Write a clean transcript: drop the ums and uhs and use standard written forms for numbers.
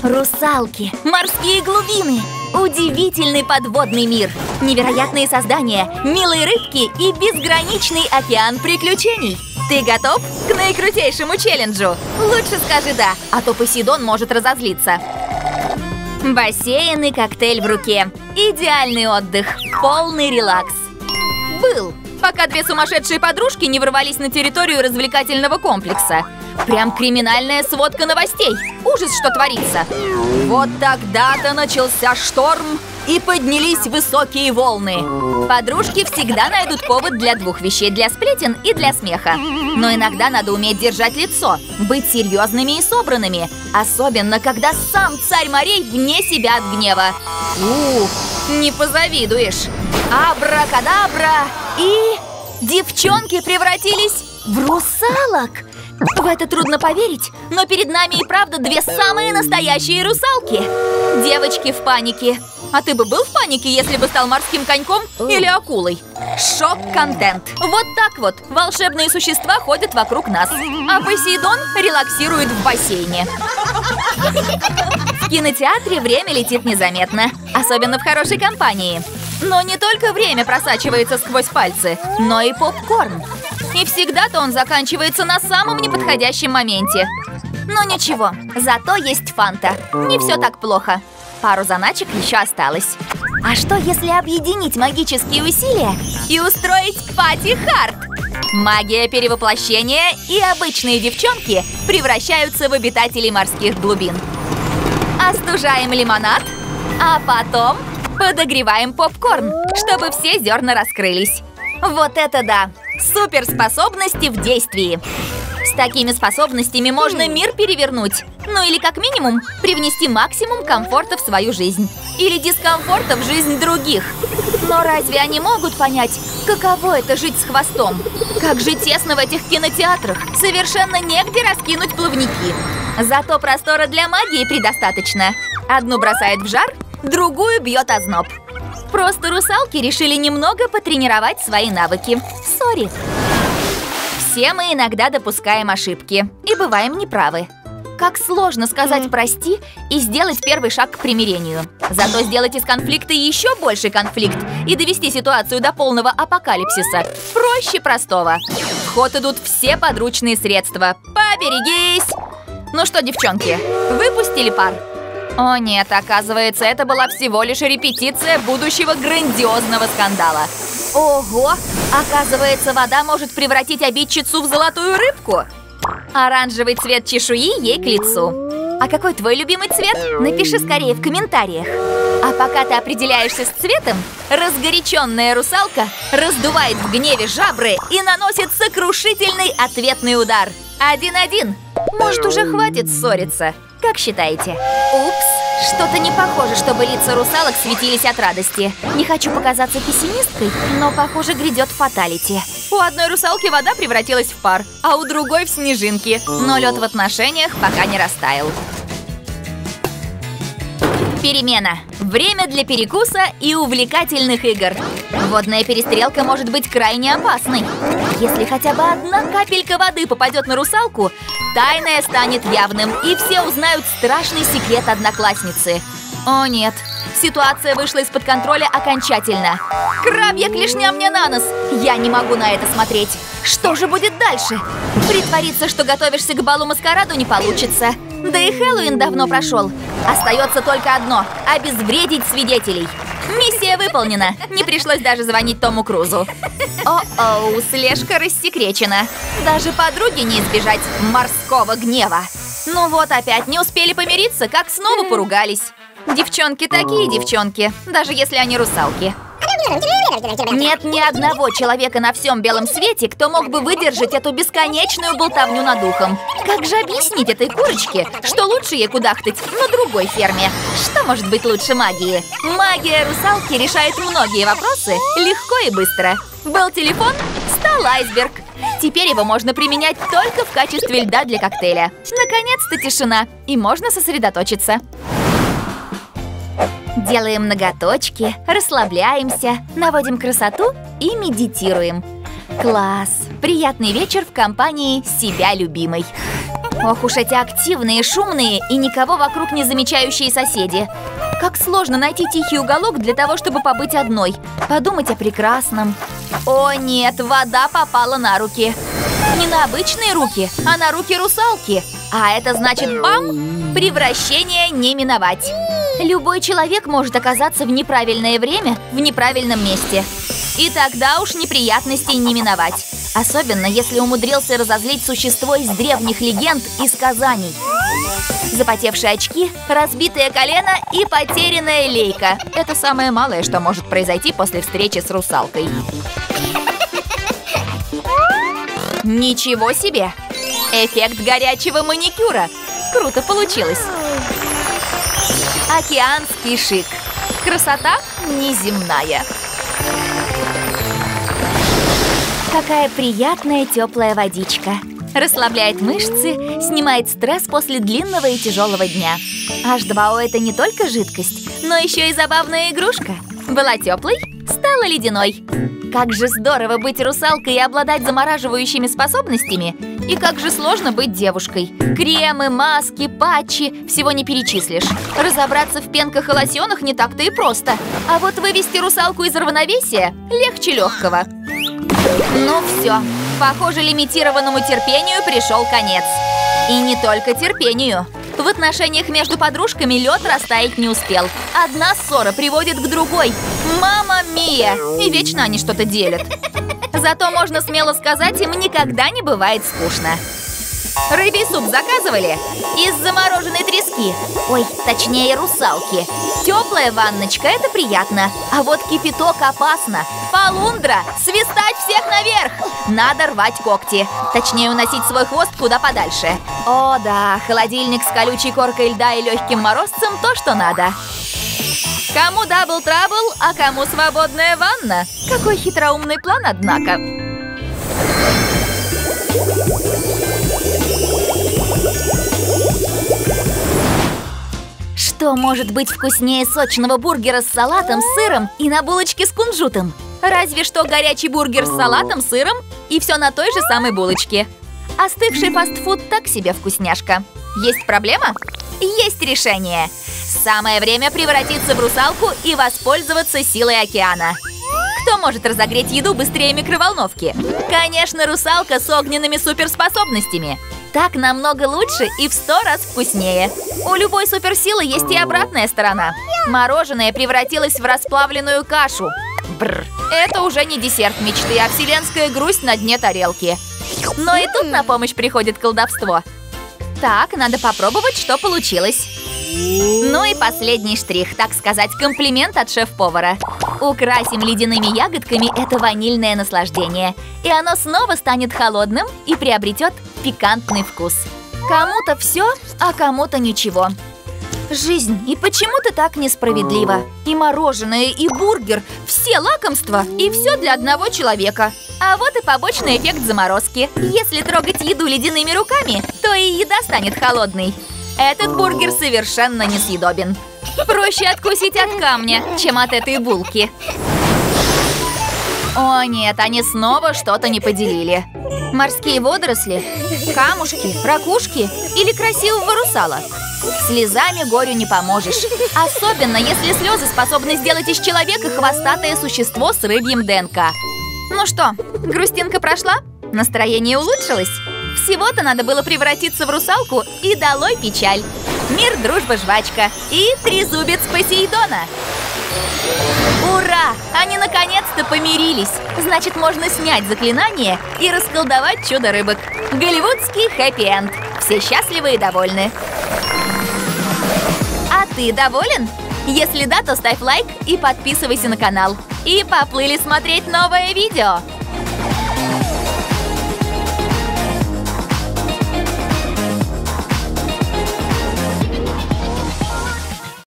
Русалки, морские глубины, удивительный подводный мир, невероятные создания, милые рыбки и безграничный океан приключений. Ты готов к наикрутейшему челленджу? Лучше скажи «да», а то Посейдон может разозлиться. Бассейн и коктейль в руке. Идеальный отдых, полный релакс. Был, пока две сумасшедшие подружки не ворвались на территорию развлекательного комплекса. Прям криминальная сводка новостей. Ужас, что творится. Вот тогда-то начался шторм и поднялись высокие волны. Подружки всегда найдут повод для двух вещей: для сплетен и для смеха. Но иногда надо уметь держать лицо, быть серьезными и собранными. Особенно, когда сам царь морей вне себя от гнева. Не позавидуешь. Абракадабра! И девчонки превратились в русалок. В это трудно поверить, но перед нами и правда две самые настоящие русалки. Девочки в панике. А ты бы был в панике, если бы стал морским коньком или акулой? Шок-контент. Вот так вот волшебные существа ходят вокруг нас, а Посейдон релаксирует в бассейне. В кинотеатре время летит незаметно, особенно в хорошей компании. Но не только время просачивается сквозь пальцы, но и попкорн. И всегда-то он заканчивается на самом неподходящем моменте. Но ничего, зато есть фанта. Не все так плохо. Пару заначек еще осталось. А что, если объединить магические усилия и устроить пати-хард? Магия перевоплощения, и обычные девчонки превращаются в обитателей морских глубин. Остужаем лимонад, а потом подогреваем попкорн, чтобы все зерна раскрылись. Вот это да! Суперспособности в действии. С такими способностями можно мир перевернуть. Ну или как минимум привнести максимум комфорта в свою жизнь. Или дискомфорта в жизнь других. Но разве они могут понять, каково это жить с хвостом? Как же тесно в этих кинотеатрах. Совершенно негде раскинуть плавники. Зато простора для магии предостаточно. Одну бросает в жар, другую бьет озноб. Просто русалки решили немного потренировать свои навыки. Сори. Все мы иногда допускаем ошибки и бываем неправы. Как сложно сказать «прости» и сделать первый шаг к примирению. Зато сделать из конфликта еще больший конфликт и довести ситуацию до полного апокалипсиса проще простого. В ход идут все подручные средства. Поберегись! Ну что, девчонки, выпустили пар? О нет, оказывается, это была всего лишь репетиция будущего грандиозного скандала. Ого! Оказывается, вода может превратить обидчицу в золотую рыбку. Оранжевый цвет чешуи ей к лицу. А какой твой любимый цвет? Напиши скорее в комментариях. А пока ты определяешься с цветом, разгоряченная русалка раздувает в гневе жабры и наносит сокрушительный ответный удар. 1-1. Может, уже хватит ссориться? Как считаете? Упс, что-то не похоже, чтобы лица русалок светились от радости. Не хочу показаться пессимисткой, но, похоже, грядет фаталити. У одной русалки вода превратилась в пар, а у другой в снежинки. Но лед в отношениях пока не растаял. Перемена. Время для перекуса и увлекательных игр. Водная перестрелка может быть крайне опасной. Если хотя бы одна капелька воды попадет на русалку, тайное станет явным, и все узнают страшный секрет одноклассницы. О нет, ситуация вышла из-под контроля окончательно. Крабья клешня мне на нос! Я не могу на это смотреть. Что же будет дальше? Притвориться, что готовишься к балу-маскараду, не получится. Да и Хэллоуин давно прошел. Остается только одно – обезвредить свидетелей. Миссия выполнена. Не пришлось даже звонить Тому Крузу. О-оу, слежка рассекречена. Даже подруге не избежать морского гнева. Ну вот опять не успели помириться, как снова поругались. Девчонки такие девчонки, даже если они русалки. Нет ни одного человека на всем белом свете, кто мог бы выдержать эту бесконечную болтовню над ухом. Как же объяснить этой курочке, что лучше ей кудахтать на другой ферме? Что может быть лучше магии? Магия русалки решает многие вопросы легко и быстро. Был телефон, стал айсберг. Теперь его можно применять только в качестве льда для коктейля. Наконец-то тишина, и можно сосредоточиться. Делаем ноготочки, расслабляемся, наводим красоту и медитируем. Класс! Приятный вечер в компании себя любимой. Ох уж эти активные, шумные и никого вокруг не замечающие соседи. Как сложно найти тихий уголок для того, чтобы побыть одной. Подумать о прекрасном. О нет, вода попала на руки. Не на обычные руки, а на руки русалки. А это значит, бам, превращение не миновать. Любой человек может оказаться в неправильное время в неправильном месте. И тогда уж неприятностей не миновать. Особенно, если умудрился разозлить существо из древних легенд и сказаний. Запотевшие очки, разбитое колено и потерянная лейка. Это самое малое, что может произойти после встречи с русалкой. Ничего себе! Эффект горячего маникюра. Круто получилось. Океанский шик. Красота неземная. Какая приятная теплая водичка. Расслабляет мышцы, снимает стресс после длинного и тяжелого дня. H2O – это не только жидкость, но еще и забавная игрушка. Была теплой, стала ледяной. Как же здорово быть русалкой и обладать замораживающими способностями. И как же сложно быть девушкой. Кремы, маски, патчи – всего не перечислишь. Разобраться в пенках и лосьонах не так-то и просто. А вот вывести русалку из равновесия легче легкого. Ну все, похоже, лимитированному терпению пришел конец. И не только терпению. В отношениях между подружками лед растаять не успел. Одна ссора приводит к другой. Мамма мия! И вечно они что-то делят. Зато можно смело сказать, им никогда не бывает скучно. Рыбий суп заказывали? Из замороженной трески. Ой, точнее русалки. Теплая ванночка – это приятно. А вот кипяток опасно. Полундра! Свистать всех наверх! Надо рвать когти. Точнее, уносить свой хвост куда подальше. О да, холодильник с колючей коркой льда и легким морозцем – то, что надо. Кому дабл трабл, а кому свободная ванна? Какой хитроумный план, однако. Что может быть вкуснее сочного бургера с салатом, сыром и на булочке с кунжутом? Разве что горячий бургер с салатом, сыром и все на той же самой булочке. Остывший фастфуд так себе вкусняшка. Есть проблема? Есть решение. Самое время превратиться в русалку и воспользоваться силой океана. Кто может разогреть еду быстрее микроволновки? Конечно, русалка с огненными суперспособностями. Так намного лучше и в 100 раз вкуснее. У любой суперсилы есть и обратная сторона. Мороженое превратилось в расплавленную кашу. Бррр. Это уже не десерт мечты, а вселенская грусть на дне тарелки. Но и тут на помощь приходит колдовство. Так, надо попробовать, что получилось. Ну и последний штрих, так сказать, комплимент от шеф-повара. Украсим ледяными ягодками это ванильное наслаждение. И оно снова станет холодным и приобретет пикантный вкус. Кому-то все, а кому-то ничего. Жизнь, и почему-то так несправедлива. И мороженое, и бургер, все лакомства, и все для одного человека. А вот и побочный эффект заморозки. Если трогать еду ледяными руками, то и еда станет холодной. Этот бургер совершенно несъедобен. Проще откусить от камня, чем от этой булки. О нет, они снова что-то не поделили. Морские водоросли, камушки, ракушки или красивого русала. Слезами горю не поможешь. Особенно, если слезы способны сделать из человека хвостатое существо с рыбьим ДНК. Ну что, грустинка прошла? Настроение улучшилось? Всего-то надо было превратиться в русалку и долой печаль. Мир, дружба, жвачка и трезубец Посейдона. Ура! Они наконец-то помирились. Значит, можно снять заклинание и расколдовать чудо-рыбок. Голливудский хэппи-энд. Все счастливы и довольны. А ты доволен? Если да, то ставь лайк и подписывайся на канал. И поплыли смотреть новое видео.